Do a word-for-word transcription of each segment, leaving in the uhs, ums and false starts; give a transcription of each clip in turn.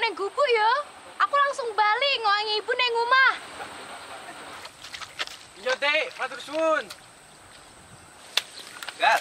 neng gubuk ya. Aku langsung balik ngoangi ibu neng omah. Iya, Dek, matur suwun. Gas.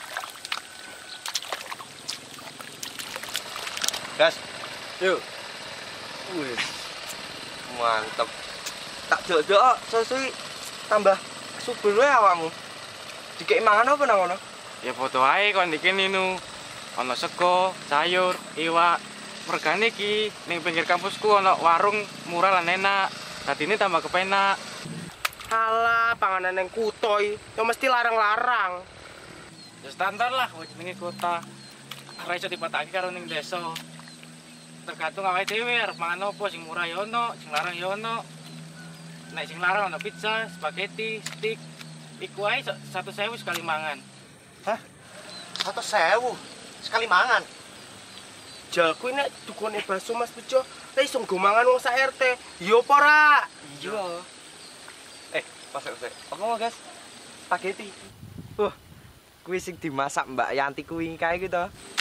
Gas. Yuk. Wih. Mantep. Tak dok-dok sesuai tambah subur wae awakmu. Dikek mangan apa nang ngono? Ya foto ae kon iki ninu. Ana sego, sayur, iwak. Mergane iki ning pinggir kampusku ana warung murah lan enak. Dadine tambah kepenak. Alah, panganan yang kutoi, yang mesti larang-larang. Ya standar lah kowe jenenge kota. Ora iso dipatake karo ning desa. Tergantung awake dhewe arep mangan opo, sing murah ya ono, sing larang ya ono. Nek sing larang ono pizza, spaghetti, steak. Iku ae satu sewu sekali mangan. Hah? Satu sewu sekali mangan. Jago nek dukune bakso Mas Bejo, ta iso nggo mangan wong sak R T. Iya apa ora? Iya. Eh, pasek-pasek. Apa mau, Gas? Spaghetti. Wah, kuwi sing dimasak Mbak Yanti kuwi kae gitu.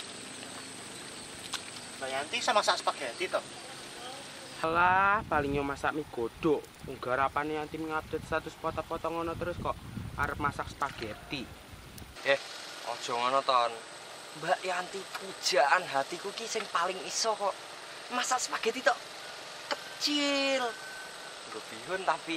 Mbak Yanti sama masak spaghetti toh? Alah, paling yo masak mie godhog. Wong garapane Yanti ngupdate status foto-foto ngono terus kok arep masak spaghetti. Eh, ojo ngono ton. Mbak Yanti pujaan hatiku ki sing paling iso kok. Masak spaghetti tok kecil. Nggo bihun tapi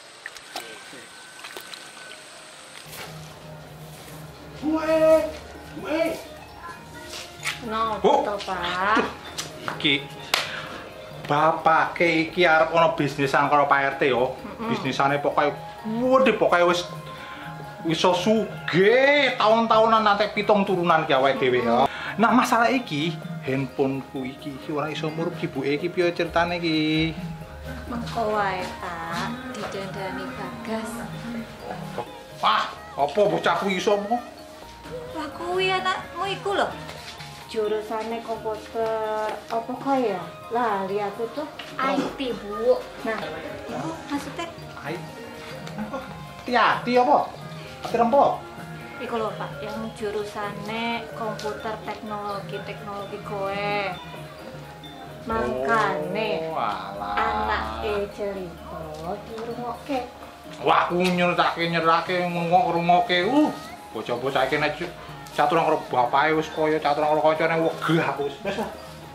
Weh, weh. No, Bu. betul Pak. Iki bapak iki arep ana bisnisan karo Pak R T yo. Bisnisane pokoke wede pokoke wis iso sugih tahun-tahunan nanti pitung turunan ki awake dhewe ya. Nah, masalah iki handphoneku iki iki ora iso murup ibuke iki piye ceritane iki? Mengko wae, Pak, didandani Bagas. Wah, apa bocah kuwi iso mo? Lah kuwi anakmu iku lho. Jurusane komputer apa kaya? Lali aku tuh I T, Bu. Nah, itu maksudnya Ai. Hati-hati apa? Hati rempok. iku lho, Pak, yang jurusane komputer teknologi teknologi kowe. Mangkane Oh, alah. anake cerita dirungokke. Wah, aku nyerake nyerake ngomong-ngomonge. Uh, bocah-bocah iki nek caturang karo bapake wis kaya caturang karo kancane wegah aku wis. Wis lah.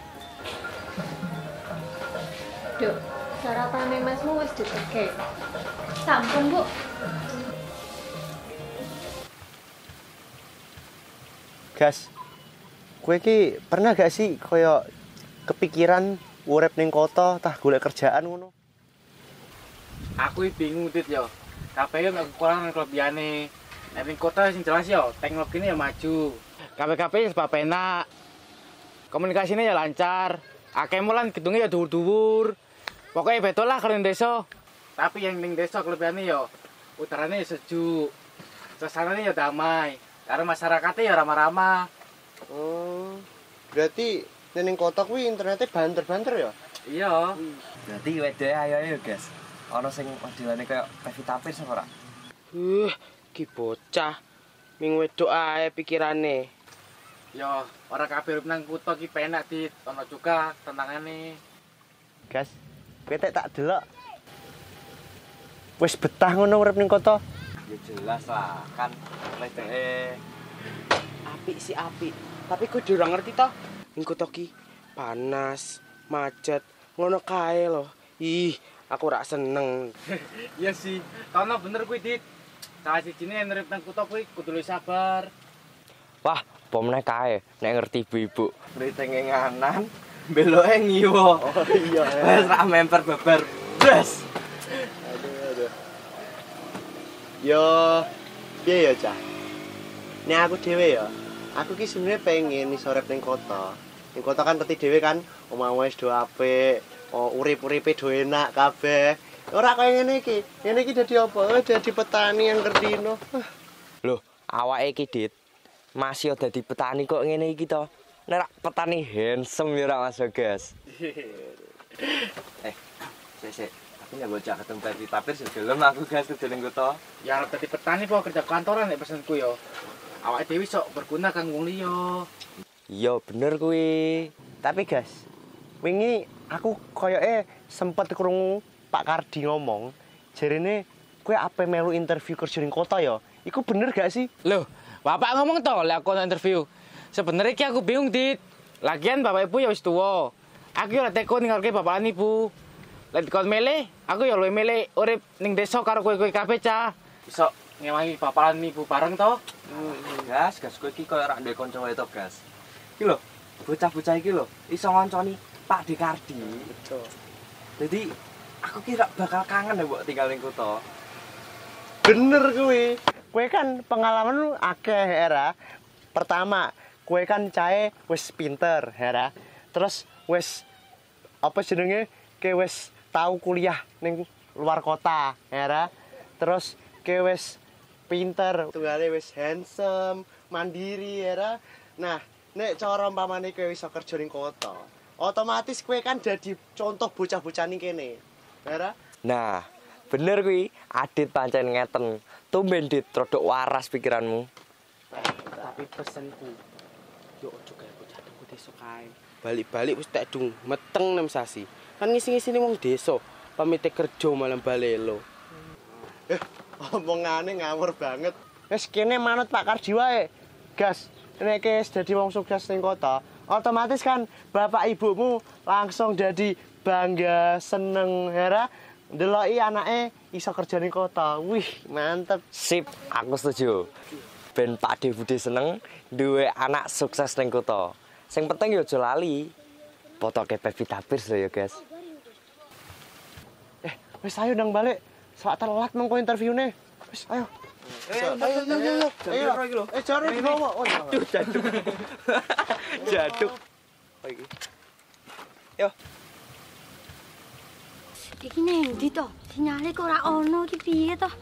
Duk, sarapane Masmu wis diteke. Sampun, Bu. Gas, kowe iki pernah gak sih kaya kepikiran urip ning kota tah golek kerjaan ngono? Aku iki bingung dit yo. Kabeh yo kekurangan kelebihane. Nek ning kota sing jelas yo, teknologine ya maju. Kabeh-kabeh sebab enak. Komunikasinya ya lancar. Akeh mulan gedungnya ya dhuwur-dhuwur. Pokoknya betul lah kalau ning desa. Tapi yang ning desa kelebihane yo udarane ya sejuk. Suasanane ya damai. Karena masyarakatnya ya ramah-ramah. Oh, berarti ning kota kuwi internetnya banter-banter ya? Iya. berarti wedeke ayo-ayo, Gas. Ana sing modelane kaya Pevita Pierce ora? Uh, ki bocah. Ming wedok ae pikirane. Yo, ora kabeh urip nang kutha ki penak dit. Ana juga tentangane. Gas, kowe tek tak delok. Wis betah ngono urip ning kota? Ya jelas lah, kan wedeke Apik sih apik. Tapi kudu ora ngerti toh. Ning kota ki panas, macet, ngono kae lho. Ih, aku ora seneng. Iya sih, karena bener kuwi dit. Salah sijine yen urip nang kutha kuwi kudu luwih sabar. wah, pomne kae nek ngerti ibu-ibu. Ritenge nganan, beloke ngiwo. Oh iya. Wes ra memper beber. Blas. Aduh, aduh. Yo, piye ya, Cah? Nek aku dhewe ya, aku ki sebenarnya pengen iso urip ning kota. Ning kota kan ngerti dhewe kan, omah wis do apik, oh, urip-uripe do enak kabeh. Ora kaya ngene iki. Ngene iki dadi apa? Oh, dadi petani yang kerdino. Loh, awake iki dit masih dadi petani kok ngene iki to. Nek petani handsome ya ora Mas Bagas. eh, sik sik. Aku nggak bocah ketemu Pevita Pierce gelem aku Gas kudu ning kota. Ya arep dadi petani po kerja kantoran nek pesenku yo. Awake dhewe sok berguna kanggo wong liya. Iya bener kuwi. Tapi Gas, wingi aku koyoke sempet krungu Pak Kardi ngomong, jarene kowe ape melu interview kerja ning kota ya? Iku bener gak sih? Loh, bapak ngomong toh lek aku interview. Sebenarnya ki aku bingung, Dit. Lagian bapak ibu ya wis tuwa. Aku ora teko ninggalke bapak lan ibu. Lek kon mele, aku ya luwih mele urip ning desa karo kowe-kowe kabeh, Cah. Iso ngewangi bapak lan ibu bareng toh. Gas, gas kowe iki koyo ora ndek kanca wae to, Gas. Iki lho, bocah-bocah iki lho iso ngonconi Pak Dekardi. Betul. Jadi aku kira bakal kangen ya mbok tinggal ning kota. Bener kuwi. Kowe kan pengalaman lu akeh, Hera. Pertama, kowe kan cahe wis pinter, Hera. Terus wis apa jenenge? Kowe wis tau kuliah ning luar kota, Hera. Terus kowe wis pinter, tunggale wis handsome, mandiri, Hera. Nah, nek cara umpamane kowe iso kerja ning kota, otomatis kowe kan jadi contoh bocah-bocah ning kene. Hera? Nah, bener kuwi, Adit pancen ngeten. Tumben Dit, rodok waras pikiranmu. Tapi pesenku, yo ojo gawe bocah tunggu desa kae. Balik-balik wis tak dung meteng nem sasi. Kan ngisi-ngisine wong desa, pamite kerja malam balelo. Eh, omongane ngawur banget. Wis kene manut Pak Kardi wae. Gas, nek wis dadi wong sukses ning kota, otomatis kan bapak ibumu langsung jadi bangga, seneng, Hera. Ndeloki anake iso kerja ning kota. Wih, mantep. Sip, aku setuju. Ben Pak De Budi seneng duwe anak sukses ning kota. Sing penting yo aja lali. Potoke Pevita Pierce lho ya, guys. Eh, wis ayo nang balik. Sak telat mengko interviewne. Wis ayo. Ayo, ayo, ayo, ayo. Eh, jare dibawa. Oh, Aduh, jaduk. Jaduk. Oh iki. Yo. Iki nang ndi to? Sinyale kok ora ono iki piye to?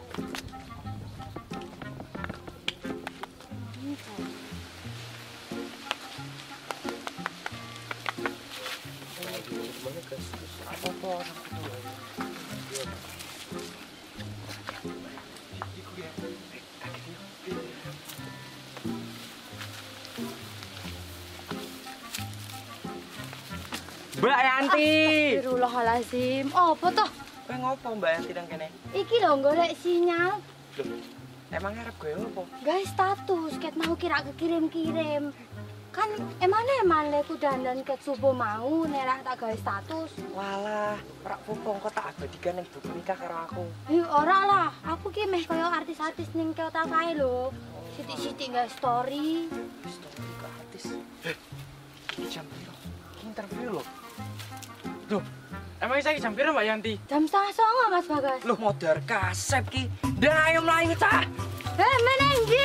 Mbak Yanti. Astagfirullahalazim. Apa to? Kowe ngopo Mbak Yanti nang kene? Iki lho golek sinyal. Emang arep gawe opo? Guys, status ket mau kira kekirim-kirim. Kan emane eman leku dandan ket subuh mau nek tak gawe status. Walah, ora apa-apa kok tak abadikan ning buku nikah karo aku. Ih, ora lah. Aku ki meh kaya artis-artis ning kota kae lho. Sithik-sithik gawe story. Story ke artis. Iki jam piro? Iki interview lho. Duh, emang iki jam piro Mbak Yanti? Jam setengah songo Mas Bagas. Loh modar kasep ki. Ndah ayo mlayu cah. Eh, meneng ndi?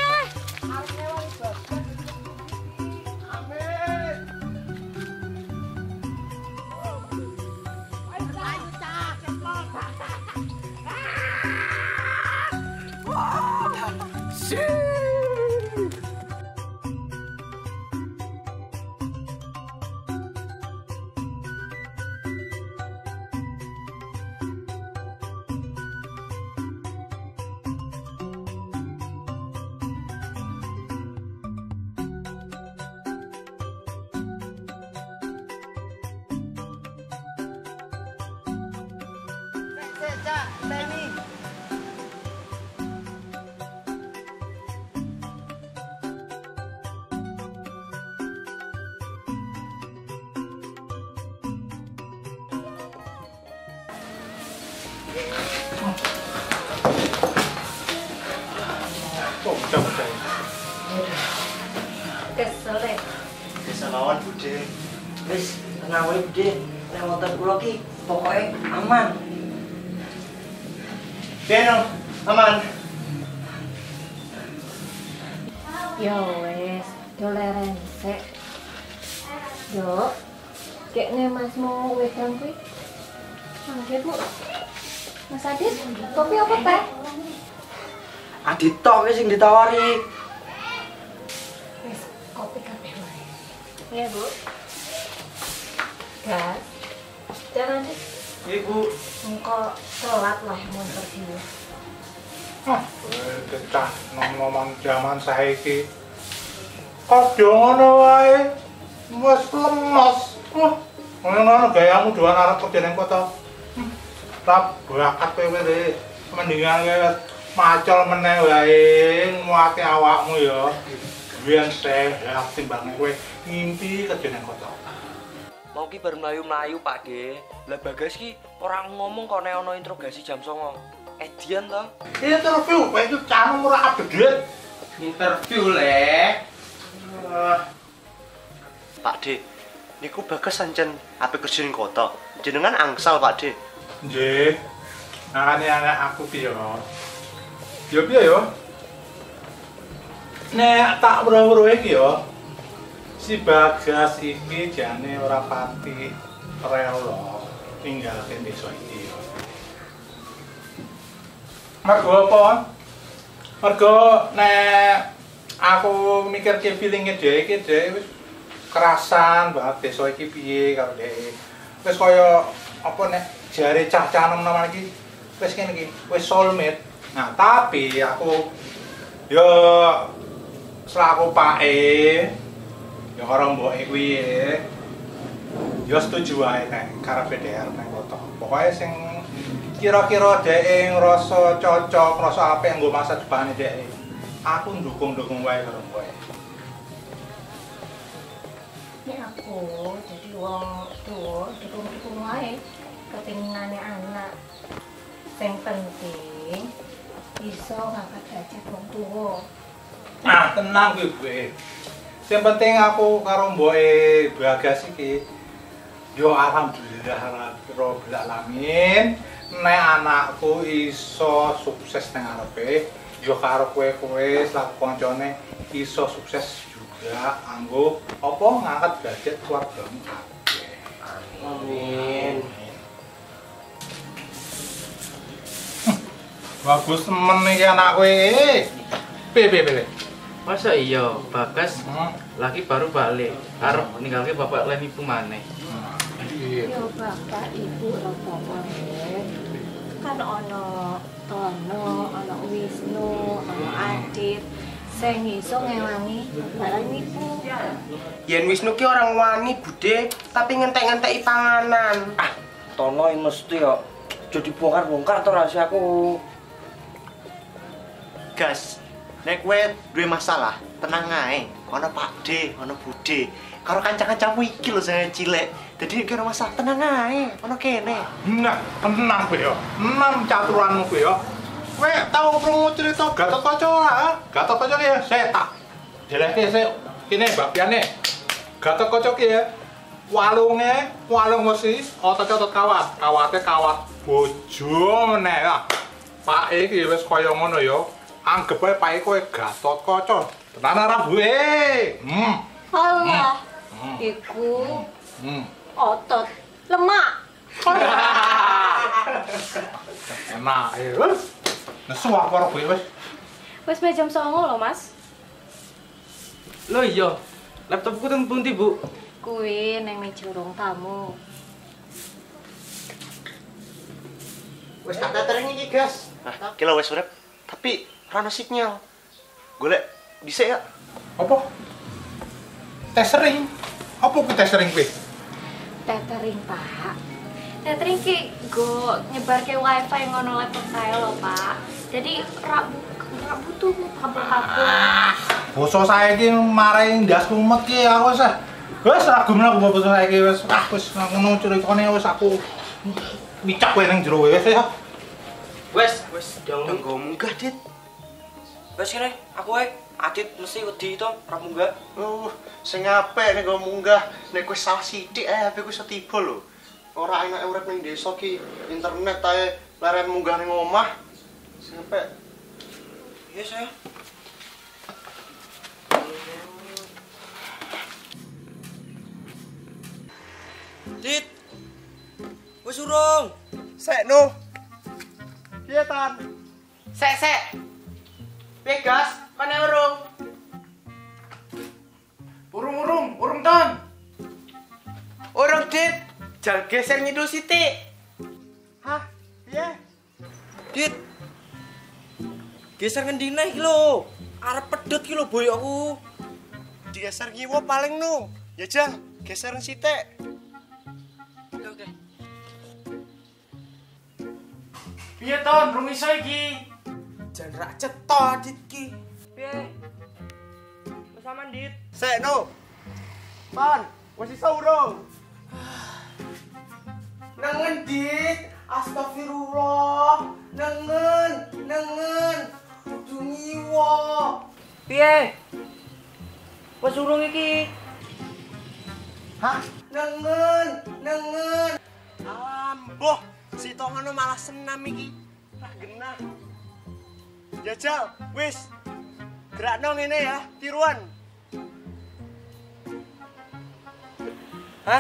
Bocah-bocah. Kesel deh. Bisa lawan Bude. Wis, tenang wae Bude. Nek motor kula ki pokoke aman. Piano, aman. Ya wes, doleren sik. Yo. Kekne Masmu wedang kuwi. Mangke, Bu. Mas Adit, kopi apa teh? Adit tok wis sing ditawari. Wes, kopi kabeh wae. Iya, Bu. Gas. Jangan Adit. Ibu, Engko telat lah mau interview. Ah, cah ngomong zaman saiki. Kok ngono wae? Wes lemes. Wah, Ngono-ngono gayamu doan arep kerja ning kota. Tap bakat kowe wis mendingan kowe macul meneh wae nguwate awakmu ya. Biyen sehat timbang kowe ngimpi kerja ning kota. Mau ki bar mlayu-mlayu Pak De. Lah Bagas ki ora ngomong kok nek ana interogasi jam songo. Edian to? Interview, kowe itu canu ora update. Interview le. Pak De, niku Bagas sancen ape kerja ning kota. Jenengan angsal Pak De. Nggih. Nakane anak aku piye yo? Yo piye yo? Nek tak weruh-weruh iki yo. Si Bagas iki jane ora pati rela ninggalke desa iki. Mergo apa? Mergo nek aku mikirke feelinge dhewe iki dhewe wis kerasan banget desa iki piye karo dhewe. Wis kaya apa nek jare cah-cah nom-noman iki wis kene iki, wis soulmate. Nah, tapi aku yo selaku pake ya karo mboke kuwi ya setuju wae nek karepe D R nang kota. Pokoke sing kira-kira dhek ngrasa cocok, ngrasa apik nggo masa depane dhek. Aku ndukung-ndukung wae karo kowe. Nek aku jadi wong tuwa dukung-dukung wae kepinginane anak. Sing penting iso ngangkat derajat wong tuwa. Nah, tenang kuwi, kowe. Sing penting aku karo mboke Bagas iki yo alhamdulillah rabbil alamin nek anakku iso sukses nang arepe yo karo kowe-kowe selaku kancane iso sukses juga anggo apa ngangkat derajat keluargamu kabeh. Amin. Bagus temen iki anak kowe. Piye piye piye. Masa iya, Bagas Hmm. lagi baru balik. Arep ninggalke bapak lan ibu maneh. Iya. Yo bapak ibu apa kan ono Tono, ono Wisnu, ono Adit sing iso ngewangi bapak lan ibu. Yen Wisnu ki orang wani Bude, tapi ngentek-ngenteki panganan. Ah, Tono iki mesti yo jadi bongkar-bongkar to rahasiaku. Gas, nek kowe duwe masalah, tenang ae. Ono Pak De, ono Bude. Karo kanca-kancamu iki lho sing cilik. Dadi nek ono masalah tenang ae, ono kene. Nah, tenang kowe yo. Enam caturanmu kowe yo. Kowe tau krungu cerita Gatotkaca ora? Gatotkaca ki setak. Jeleke sik kene babiane. Gatotkaca ki ya walunge, walung wesi, otot-otot kawat. Kawate kawat bojo meneh ya. Pak iki wis kaya ngono yo. Anggep wae Pak kowe Gatotkaca. Tenan ora buwe. Hmm. Allah. Hmm. Iku Hmm. otot lemak. Enak ya wis. Nesu apa ora kowe wis. Wes jam songo loh mas. Loh iya, laptopku teng pundi, Bu? Kuwi nang meja ruang tamu. Wis tak tetering iki, Gas. Nah, ki lho wis urip. Tapi ora ono sinyal. Golek dhisik ya. Apa? Testering. Apa ku testering kowe? Tethering, Pak. Tethering ki go nyebarke wifi ngono laptop saya lho, Pak. Jadi rak rak butuh kabel-kabel. Basa saiki marai ndas kumet ki aku wis. Wis ragum aku basa saiki wis ah wis ngono ceritane wis aku micak kowe nang jero wis ya. Wes, wes dong Nggo munggah, Dit. Wes kene, aku wae Adit mesti wedi to ora munggah. Uh, sing apik nek nggo munggah, nek kowe salah sithik ae H P ku iso tiba lho. Ora enake urip ning desa ki, internet ae leren munggah ning omah. Sing apik. Iya saya. Dit. Wes urung. Sek no. Piye tan? Sek, sek. Piye, Gas? Kene urung? Urung-urung, urung ton. Urung, Dit. Jal geser ngidul sithik. Hah? Piye? Dit. Geser ngendine iki lho. Arep pedhot iki lho boyokku. Digeser ngiwo paling no. Ya Jal, geser sithik. Piye ton, rung iso iki. Jan rak cetha Dit ki. Piye? Wis aman, Dit. Sek no. Pan, wis iso urung? Nengen Dit. Astagfirullah. Nengen, nengen. Kudu ngiwa. Piye? Wis urung iki. Hah? Nengen, nengen. Alamboh, si Tongono malah senam iki. Rak genah. Jajal, wis. Gerakno ngene ya, tiruan. Hah?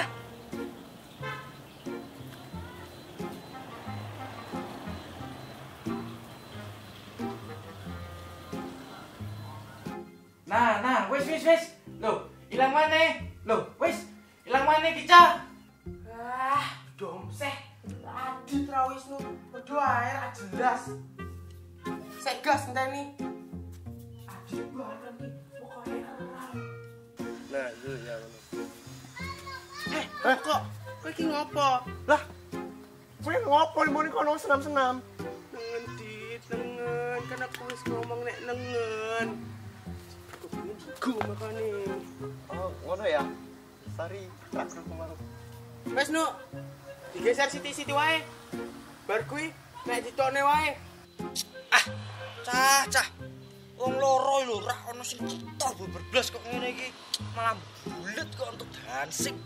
Nah, nah, wis wis wis. Loh, ilang maneh? Loh, wis. Ilang maneh iki, Cah? Ah, domseh. Adit ra Wisnu. Padha ae ra jelas. Sek gas enteni. Adit banget iki. Pokoke ora. Nah, itu ya ngono. Eh, kok kowe iki ngopo? Lah, kowe ngopo muni kono senam-senam? Nengen Dit, nengen. Kan aku wis ngomong nek nengen. Kok gue makane. Oh, ngono ya. Sorry, rak kemaru. Wes Nu. Digeser siti-siti wae. Bar kuwi nek ditone wae. Ah, cah, cah. Wong loro lho, ra ono sing cetha berblas kok ngene iki. Malah bulet kok untuk dancing.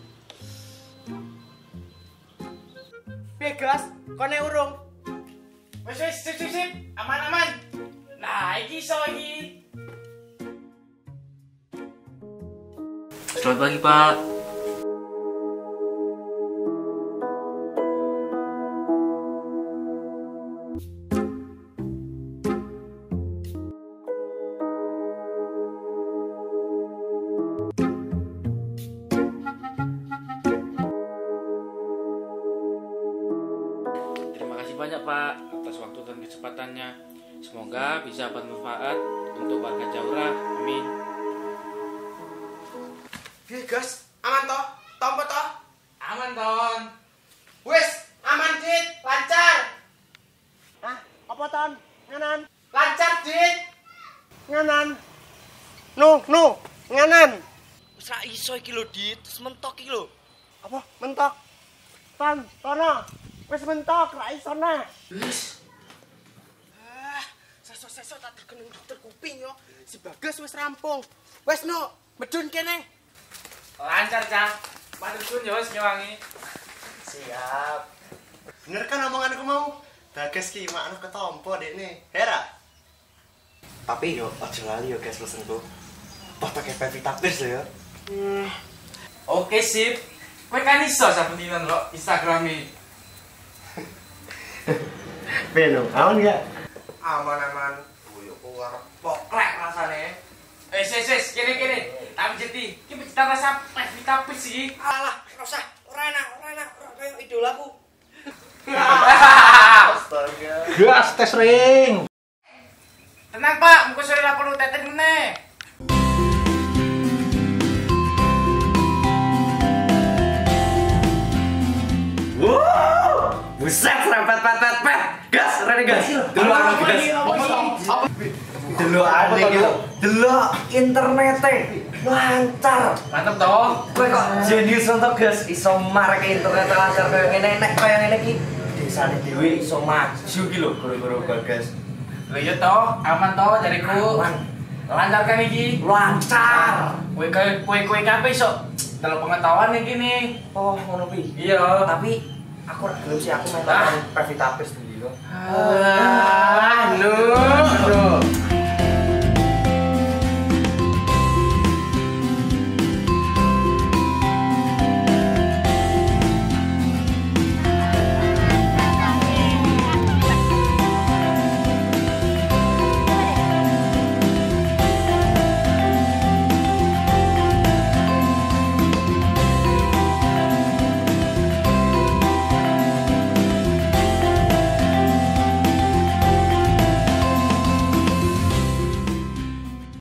Piye gas? Kone urung. Wis wis sip sip sip. Aman aman. Nah, iki iso iki. Selamat pagi, Pak. Terima kasih banyak Pak atas waktu dan kesempatannya. Semoga bisa bermanfaat untuk warga Jaura. Amin. Piye gas? Aman toh? Tompo toh? Aman Ton. Wis, aman Dit, lancar. Hah? Apa ton? Nganan? Lancar Dit. Nganan? No, no, nganan. Wis ra iso iki lho, Dit. Terus mentok iki lho. Apa? Mentok? Ton, tono. Wis mentok, ra iso nah. Ah, seso-seso tak terkeneng dokter kuping yo. Si Bagas wis rampung. Wes Nu, medun kene. Lancar Cah. Matur ya wis ngewangi. Siap. Bener kan omonganku mau? Bagas ki mak anak ketompo dekne. Hera. Tapi yo aja lali yo guys pesenku. Wah pakai Pevita Pierce ya. Oke sip. Kowe kan iso saben dina ndelok Instagram-e. Beno, aman ya? Aman-aman. Yo kok arep poklek rasane. Eh sis sis kene kene. Tapi jeti, iki pecinta rasa Pevita Pierce sih. Alah, ora usah. Ora enak, ora enak. Ora kaya idolaku. Astaga. Gas tes ring. Tenang Pak, muka sore lah perlu teteh meneh. Wow! Buset, serempet pet pet pet. Gas, ready gas. Dulu ana gas. Dulu ana gitu. Dulu internete lancar. Mantap toh. Kowe kok jenius untuk gas iso marek internet lancar kaya ngene nek kaya ngene iki. Desane dhewe iso maju ki lho guru-guru Bagas. Lah iya toh, aman toh dariku. Aman. Lancar kan iki? Lancar. Kowe kowe kowe kowe kabeh iso dalam pengetahuan iki nih. Oh, ngono kuwi. Iya. Tapi aku ora gelem sih aku main Pevita Pierce dulu. Ah, nu, nu.